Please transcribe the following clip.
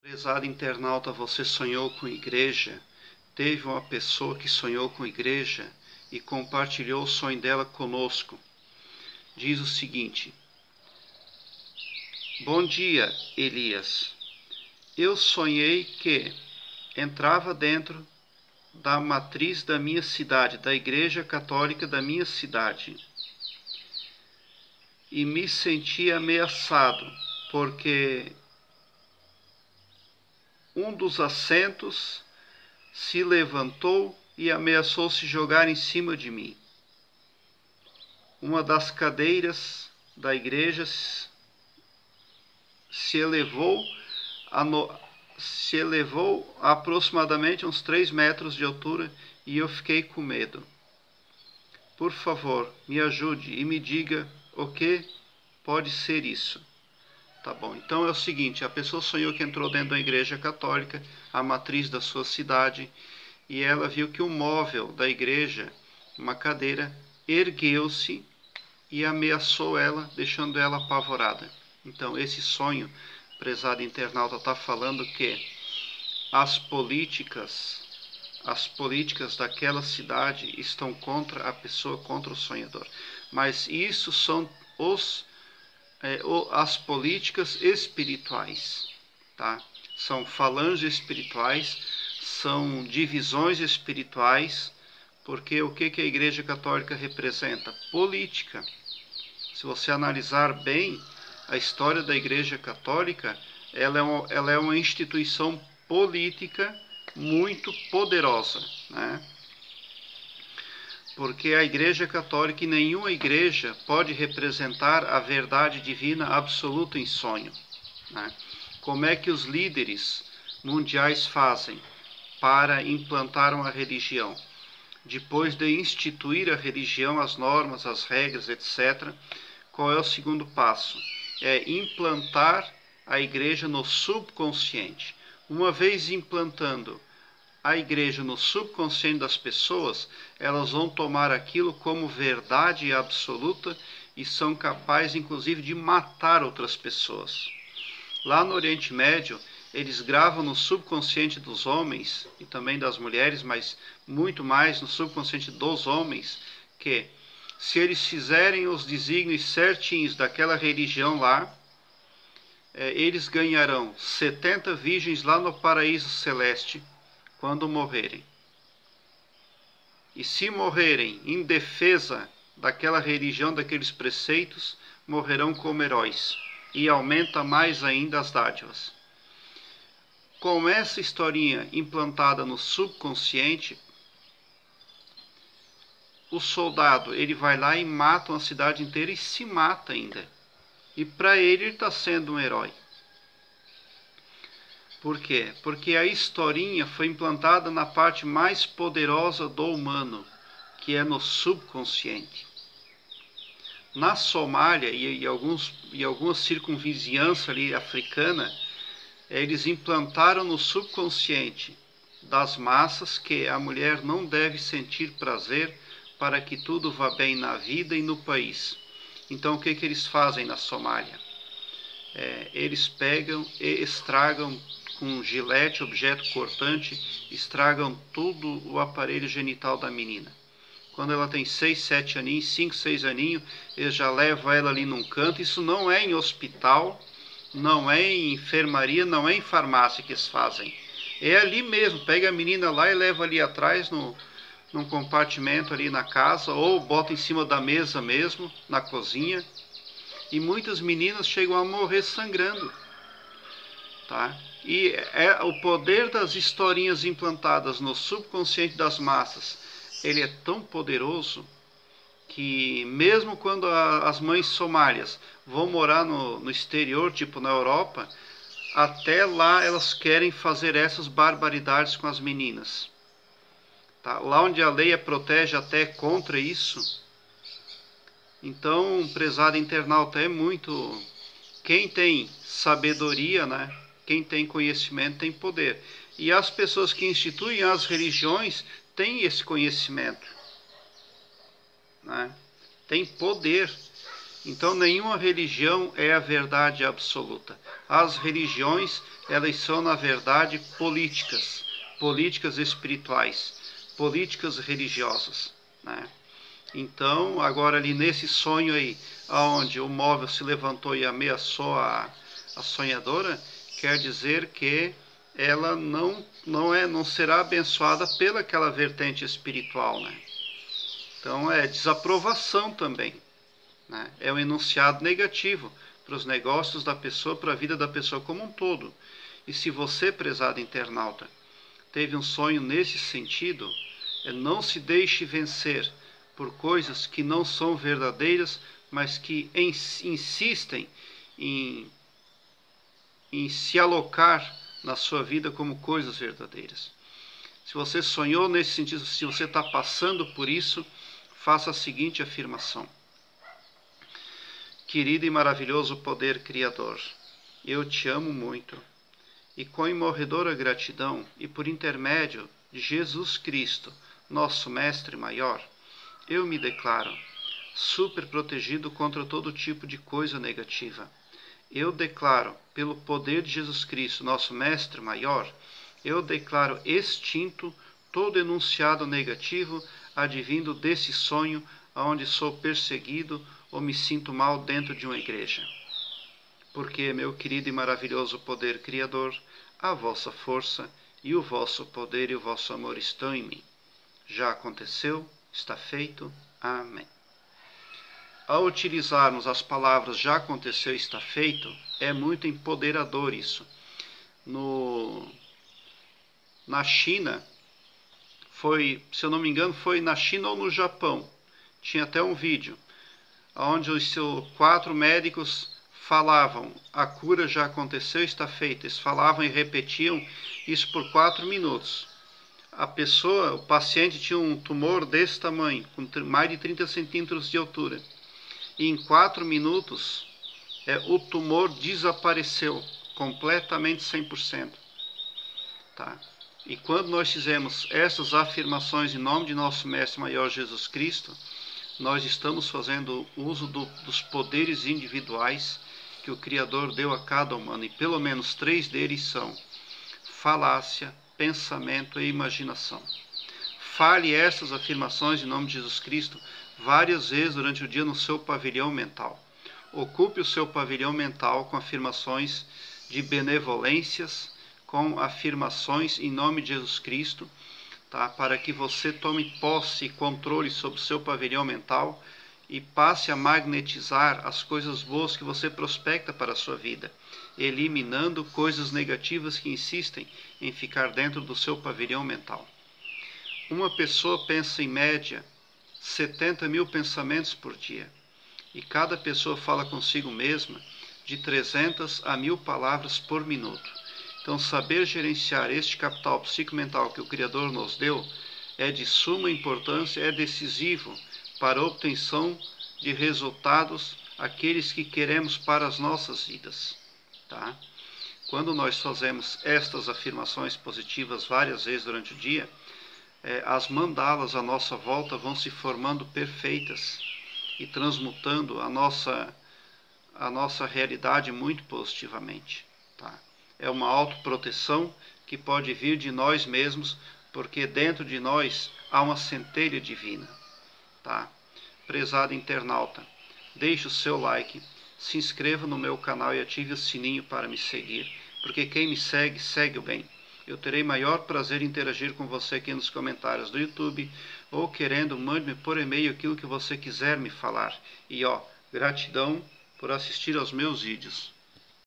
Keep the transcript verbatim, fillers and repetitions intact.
Prezado internauta, você sonhou com igreja? Teve uma pessoa que sonhou com igreja e compartilhou o sonho dela conosco. Diz o seguinte: Bom dia, Elias. Eu sonhei que entrava dentro da matriz da minha cidade, da igreja católica da minha cidade, e me sentia ameaçado, porque um dos assentos se levantou e ameaçou se jogar em cima de mim. Uma das cadeiras da igreja se elevou a, no, se elevou a aproximadamente uns três metros de altura e eu fiquei com medo. Por favor, me ajude e me diga o que pode ser isso. Tá bom, então é o seguinte, a pessoa sonhou que entrou dentro da igreja católica, a matriz da sua cidade, e ela viu que o móvel da igreja, uma cadeira, ergueu-se e ameaçou ela, deixando ela apavorada. Então esse sonho, prezado internauta, está falando que as políticas, as políticas daquela cidade estão contra a pessoa, contra o sonhador. Mas isso são os É, as políticas espirituais, tá? São falanges espirituais, são divisões espirituais, porque o que, que a Igreja Católica representa? Política. Se você analisar bem a história da Igreja Católica, ela é uma, ela é uma instituição política muito poderosa, né? Porque a Igreja Católica e nenhuma igreja pode representar a verdade divina absoluta em sonho, né? Como é que os líderes mundiais fazem para implantar uma religião? Depois de instituir a religião, as normas, as regras, etcétera, qual é o segundo passo? É implantar a igreja no subconsciente. Uma vez implantando a igreja no subconsciente das pessoas, elas vão tomar aquilo como verdade absoluta e são capazes, inclusive, de matar outras pessoas. Lá no Oriente Médio, eles gravam no subconsciente dos homens e também das mulheres, mas muito mais no subconsciente dos homens, que se eles fizerem os desígnios certinhos daquela religião lá, eles ganharão setenta virgens lá no paraíso celeste, quando morrerem. E se morrerem em defesa daquela religião, daqueles preceitos, morrerão como heróis. E aumenta mais ainda as dádivas. Com essa historinha implantada no subconsciente, o soldado ele vai lá e mata uma cidade inteira e se mata ainda. E para ele ele está sendo um herói. Por quê? Porque a historinha foi implantada na parte mais poderosa do humano, que é no subconsciente. Na Somália e, e, alguns, e algumas circunvizinhanças ali africana, eles implantaram no subconsciente das massas que a mulher não deve sentir prazer para que tudo vá bem na vida e no país. Então o que, que eles fazem na Somália? É, eles pegam e estragam com um gilete, objeto cortante, estragam tudo o aparelho genital da menina. Quando ela tem seis, sete aninhos, cinco, seis aninhos, eles já levam ela ali num canto. Isso não é em hospital, não é em enfermaria, não é em farmácia que eles fazem. É ali mesmo, pega a menina lá e leva ali atrás, no, num compartimento ali na casa, ou bota em cima da mesa mesmo, na cozinha. E muitas meninas chegam a morrer sangrando, tá? E é o poder das historinhas implantadas no subconsciente das massas, ele é tão poderoso que mesmo quando a, as mães somálias vão morar no, no exterior, tipo na Europa, até lá elas querem fazer essas barbaridades com as meninas, tá? Lá onde a lei protege até contra isso. Então, prezado internauta, é muito... Quem tem sabedoria, né? Quem tem conhecimento tem poder. E as pessoas que instituem as religiões têm esse conhecimento, né? Tem poder. Então, nenhuma religião é a verdade absoluta. As religiões, elas são, na verdade, políticas, políticas espirituais, políticas religiosas, né? Então, agora ali nesse sonho aí, onde o móvel se levantou e ameaçou a, a sonhadora, quer dizer que ela não, não, é, não será abençoada pela aquela vertente espiritual, né? Então, é desaprovação também. Né? É um enunciado negativo para os negócios da pessoa, para a vida da pessoa como um todo. E se você, prezado internauta, teve um sonho nesse sentido, não se deixe vencer por coisas que não são verdadeiras, mas que insistem em, em se alocar na sua vida como coisas verdadeiras. Se você sonhou nesse sentido, se você está passando por isso, faça a seguinte afirmação: querido e maravilhoso poder criador, eu te amo muito, e com imorredora gratidão e por intermédio de Jesus Cristo, nosso Mestre Maior, eu me declaro super protegido contra todo tipo de coisa negativa. Eu declaro, pelo poder de Jesus Cristo, nosso Mestre Maior, eu declaro extinto todo enunciado negativo advindo desse sonho onde sou perseguido ou me sinto mal dentro de uma igreja. Porque, meu querido e maravilhoso poder criador, a vossa força e o vosso poder e o vosso amor estão em mim. Já aconteceu, está feito. Amém. Ao utilizarmos as palavras já aconteceu, está feito, é muito empoderador isso. No, na China, foi, se eu não me engano, foi na China ou no Japão, tinha até um vídeo, onde os seus quatro médicos falavam, a cura já aconteceu, está feita. Eles falavam e repetiam isso por quatro minutos. A pessoa, o paciente tinha um tumor desse tamanho, com mais de trinta centímetros de altura. E em quatro minutos, é, o tumor desapareceu completamente, cem por cento. Tá? E quando nós fizemos essas afirmações em nome de nosso Mestre Maior Jesus Cristo, nós estamos fazendo uso do, dos poderes individuais que o Criador deu a cada humano. E pelo menos três deles são falácia, pensamento e imaginação. Fale essas afirmações em nome de Jesus Cristo várias vezes durante o dia no seu pavilhão mental. Ocupe o seu pavilhão mental com afirmações de benevolências, com afirmações em nome de Jesus Cristo, tá? Para que você tome posse e controle sobre o seu pavilhão mental e passe a magnetizar as coisas boas que você prospecta para a sua vida, eliminando coisas negativas que insistem em ficar dentro do seu pavilhão mental. Uma pessoa pensa em média setenta mil pensamentos por dia, e cada pessoa fala consigo mesma de trezentas a mil palavras por minuto. Então, saber gerenciar este capital psicomental que o Criador nos deu é de suma importância, é decisivo para a obtenção de resultados, aqueles que queremos para as nossas vidas. Tá? Quando nós fazemos estas afirmações positivas várias vezes durante o dia, é, as mandalas à nossa volta vão se formando perfeitas e transmutando a nossa, a nossa realidade muito positivamente. Tá? É uma autoproteção que pode vir de nós mesmos, porque dentro de nós há uma centelha divina. Tá? Prezado internauta, deixe o seu like, se inscreva no meu canal e ative o sininho para me seguir, porque quem me segue, segue o bem. Eu terei maior prazer em interagir com você aqui nos comentários do YouTube, ou querendo, mande-me por e-mail aquilo que você quiser me falar. E ó, gratidão por assistir aos meus vídeos.